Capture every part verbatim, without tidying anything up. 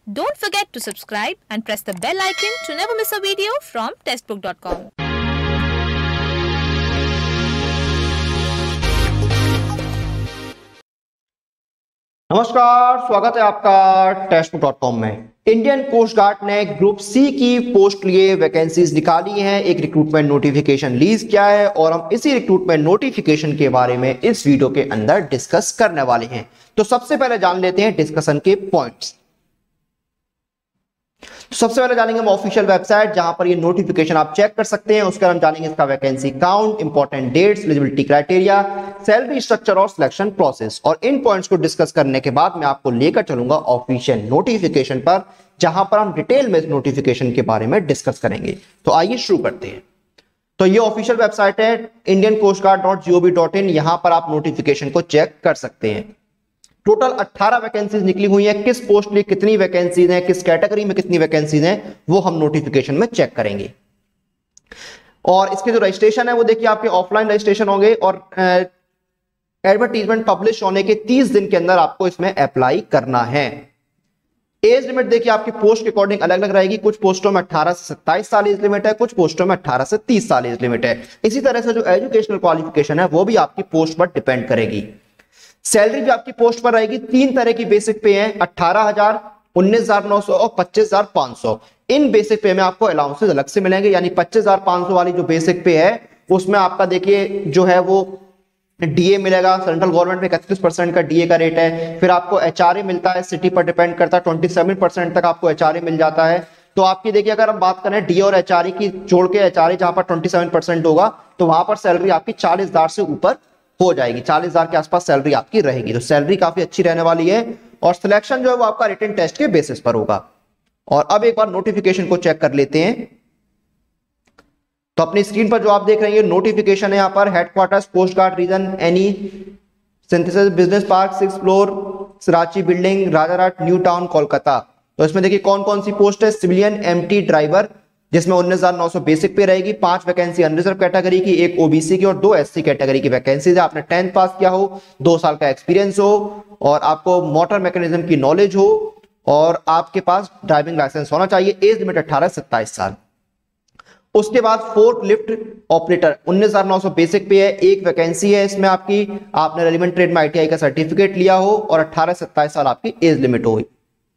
Don't forget to subscribe and press the bell icon to never miss a video from testbook dot com. नमस्कार, स्वागत है आपका Testbook dot com में। Indian coast guard ने group C की post लिए vacancies निकाली हैं, एक रिक्रूटमेंट नोटिफिकेशन रिलीज किया है और हम इसी रिक्रूटमेंट नोटिफिकेशन के बारे में इस वीडियो के अंदर डिस्कस करने वाले हैं। तो सबसे पहले जान लेते हैं डिस्कशन के पॉइंट्स। तो सबसे पहले जानेंगे हम ऑफिशियल वेबसाइट, जहां पर ये नोटिफिकेशन आप चेक कर सकते हैं। उसके बाद हम जानेंगे इसका vacancy count, important dates, eligibility criteria, salary structure और सिलेक्शन प्रोसेस। और इन पॉइंट्स को डिस्कस करने के बाद मैं आपको लेकर चलूंगा ऑफिशियल नोटिफिकेशन पर, जहां पर हम डिटेल में इस नोटिफिकेशन के बारे में डिस्कस करेंगे। तो आइए शुरू करते हैं। तो ये ऑफिशियल वेबसाइट है Indian coast guard dot G O V dot in. यहां पर आप नोटिफिकेशन को चेक कर सकते हैं। टोटल अठारह वैकेंसीज निकली हुई हैं। किस पोस्ट लिए कितनी वैकेंसीज हैं, किस कैटेगरी में कितनी वैकेंसीज हैं, वो हम नोटिफिकेशन में चेक करेंगे। और इसके जो रजिस्ट्रेशन है वो देखिए आपके ऑफलाइन रजिस्ट्रेशन होंगे और एडवर्टीजमेंट पब्लिश होने के तीस दिन के अंदर आपको इसमें अप्लाई करना है। एज लिमिट देखिए आपकी पोस्ट के अकॉर्डिंग अलग अलग रहेगी। कुछ पोस्टों में अठारह से सत्ताईस साल एज लिमिट है, कुछ पोस्टों में अठारह से तीस साल एज लिमिट है। इसी तरह से जो एजुकेशनल क्वालिफिकेशन है वो भी आपकी पोस्ट पर डिपेंड करेगी। सैलरी भी आपकी पोस्ट पर रहेगी। तीन तरह की बेसिक पे है, अठारह हजार, उन्नीस हजार नौ सौ और पच्चीस हजार पांच सौ। इन बेसिक पे में आपको अलाउंसेस अलग से मिलेंगे, यानी पच्चीस हजार पांच सौ वाली जो बेसिक पे है उसमें आपका देखिए जो है वो डीए मिलेगा। सेंट्रल गवर्नमेंट में इकतीस परसेंट का डीए का रेट है। फिर आपको एचआरए मिलता है, सिटी पर डिपेंड करता है, सत्ताईस परसेंट तक आपको एचआरए मिल जाता है। तो आपकी देखिए अगर हम बात करें डीए और एचआरए की जोड़ के, एचआरए जहां पर सत्ताईस परसेंट होगा तो वहां पर सैलरी आपकी चालीस हजार से ऊपर हो जाएगी। चालीस हजार के आसपास सैलरी आपकी रहेगी। तो सैलरी काफी अच्छी रहने वाली है। और सिलेक्शन जो है वो आपका रिटन टेस्ट के बेसिस पर होगा। और अब एक बार नोटिफिकेशन को चेक कर लेते हैं। तो अपनी स्क्रीन पर जो आप देख रहे हैं नोटिफिकेशन है, यहां पर headquarters post guard region N E synthesis business park six floor Sarachi building Rajarhat new town Kolkata. तो इसमें देखिए कौन कौन सी पोस्ट है। सिविलियन एमटी ड्राइवर जिसमें उन्नीस हजार नौ सौ बेसिक पे रहेगी। पांच वैकेंसी अनरिजर्व कैटेगरी की, एक ओबीसी की और दो एससी कैटेगरी की वैकेंसीज है। आपने टेंथ पास किया हो, दो साल का एक्सपीरियंस हो और आपको मोटर मैकेनिज्म की नॉलेज हो और आपके पास ड्राइविंग लाइसेंस होना चाहिए। एज लिमिट अठारह से सत्ताईस साल। उसके बाद फोर्थ लिफ्ट ऑपरेटर उन्नीस हजार नौ सौ बेसिक पे है, एक वैकेंसी है इसमें आपकी। आपने रेलिवेंट ट्रेड में आईटीआई का सर्टिफिकेट लिया हो और अठारह से सत्ताईस साल आपकी एज लिमिट हो।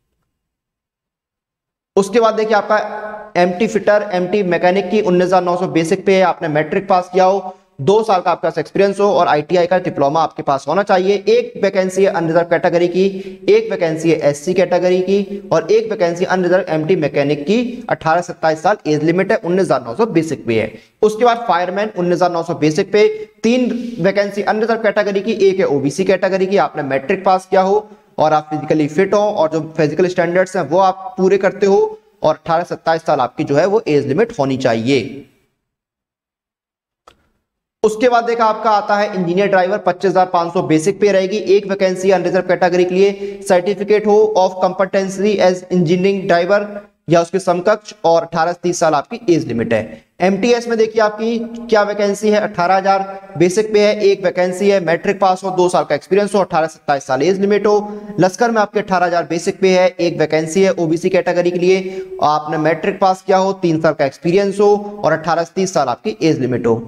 उसके बाद देखिए आपका एमटी फिटर एमटी मैकेनिक की उन्नीस हजार नौ सौ बेसिक पे है। आपने मैट्रिक पास किया हो, दो साल का आपके पास एक्सपीरियंस हो और आईटीआई का डिप्लोमा आपके पास होना चाहिए। एक वैकेंसी है अनरिजर्व कैटेगरी की, एक वैकेंसी है एससी कैटेगरी की और एक वैकेंसी अनरिजर्व एमटी मैकेनिक की। अठारह से सत्ताईस साल एज लिमिट है, उन्नीस हजार नौ सौ बेसिक पे है। उसके बाद फायरमैन उन्नीस हजार नौ सौ बेसिक पे, तीन वैकेंसी अनरिजर्व कैटेगरी की, एक है ओबीसी कैटेगरी की। आपने मैट्रिक पास किया हो और आप फिजिकली फिट हो और जो फिजिकल स्टैंडर्ड्स हैं वो आप पूरे करते हो और अठारह से सत्ताईस साल आपकी जो है वो एज लिमिट होनी चाहिए। उसके बाद देखा आपका आता है इंजीनियर ड्राइवर पच्चीस हजार पांच सौ बेसिक पे रहेगी। एक वैकेंसी अनरिजर्व कैटेगरी के लिए, सर्टिफिकेट हो of competency as engineering driver या उसके समकक्ष और अठारह से तीस साल आपकी एज लिमिट है। एमटीएस में देखिए आपकी क्या वैकेंसी है, अठारह हजार बेसिक पे है, एक वैकेंसी है, मैट्रिक पास हो, दो साल का एक्सपीरियंस हो, अठारह से सत्ताईस साल एज लिमिट हो। लश्कर में आपके अठारह हजार बेसिक पे है, एक वैकेंसी है ओबीसी कैटेगरी के लिए, आपने मैट्रिक पास किया हो, तीन साल का एक्सपीरियंस हो और अठारह से तीस साल आपकी एज लिमिट हो।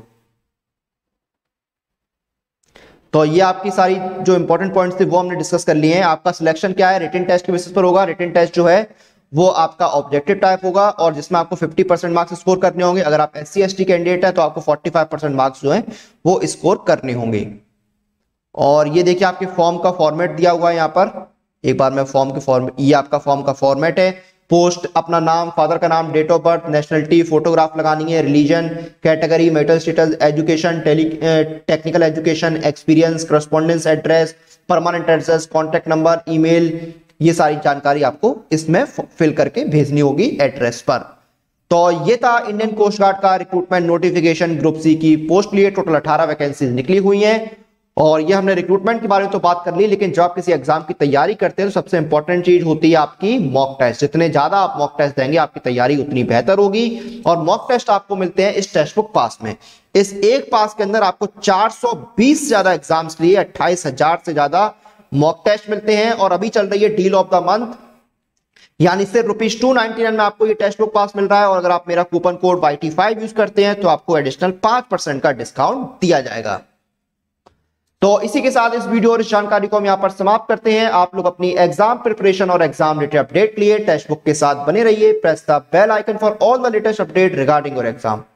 तो ये आपकी सारी जो इंपॉर्टेंट पॉइंट्स थे वो हमने डिस्कस कर लिए हैं। आपका सिलेक्शन क्या है, रिटन टेस्ट के बेसिस पर होगा। रिटन टेस्ट जो है वो आपका ऑब्जेक्टिव टाइप होगा और जिसमें आपको पचास परसेंट मार्क्स स्कोर करने होंगे। अगर आप एससी एसटी कैंडिडेट है तो आपको पैंतालीस परसेंट मार्क्स जो है वो स्कोर करने होंगे। और ये देखिए आपके फॉर्म का फॉर्मेट दिया हुआ है यहाँ पर। एक बार मैं फॉर्म के फॉर्म ये आपका फॉर्म का फॉर्मेट है। पोस्ट अपना नाम, फादर का नाम, date of birth, nationality, photograph लगानी है, religion, category, marital status, education, tele technical education, experience, correspondence address, permanent address, contact number, email, ये सारी जानकारी आपको इसमें फिल करके भेजनी होगी एड्रेस पर। तो ये था इंडियन कोस्ट गार्ड का रिक्रूटमेंट नोटिफिकेशन ग्रुप सी की पोस्ट लिए। टोटल अठारह वैकेंसीज निकली हुई हैं और ये हमने रिक्रूटमेंट के बारे में तो बात कर ली, लेकिन जब आप किसी एग्जाम की तैयारी करते हैं तो सबसे इंपॉर्टेंट चीज होती है आपकी मॉक टेस्ट। जितने ज्यादा आप मॉक टेस्ट देंगे आपकी तैयारी उतनी बेहतर होगी। और मॉक टेस्ट आपको मिलते हैं इस टेस्ट बुक पास में। इस एक पास के अंदर आपको चार सौ बीस से ज्यादा एग्जाम्स लिए अट्ठाईस हजार से ज्यादा मॉक टेस्ट मिलते हैं। और अभी चल रही है डील ऑफ द मंथ, यानी सिर्फ रुपीज टू नाइनटी नाइन में आपको ये टेक्स्ट बुक पास मिल रहा है, और अगर आप मेरा coupon code Y T five use करते हैं तो आपको एडिशनल पांच परसेंट का डिस्काउंट दिया जाएगा। तो इसी के साथ इस वीडियो और इस जानकारी को हम यहां पर समाप्त करते हैं। आप लोग अपनी एग्जाम प्रिपरेशन और एग्जाम रिलेटेड अपडेट लिए टेक्स्ट बुक के साथ बने रहिए। Press the bell icon for all the latest update regarding your exam.